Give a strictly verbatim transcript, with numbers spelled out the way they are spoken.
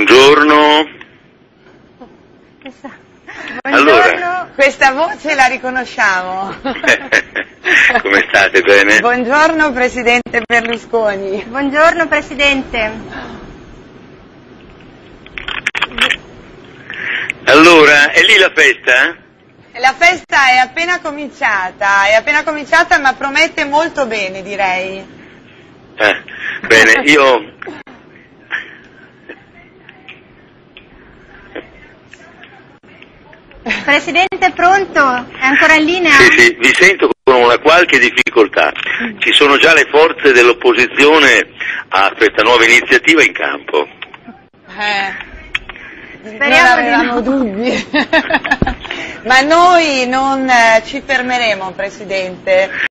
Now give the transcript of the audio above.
Buongiorno. Buongiorno. Allora. Questa voce la riconosciamo. Come state, bene? Buongiorno Presidente Berlusconi. Buongiorno Presidente. Allora, è lì la festa? La festa è appena cominciata, è appena cominciata ma promette molto bene, direi. Eh, bene, io... Presidente, pronto? È ancora in linea? Sì, sì, vi sento con una qualche difficoltà. Ci sono già le forze dell'opposizione a questa nuova iniziativa in campo. Eh, Speriamo non avevamo di no. dubbi. Ma noi non eh, ci fermeremo, Presidente.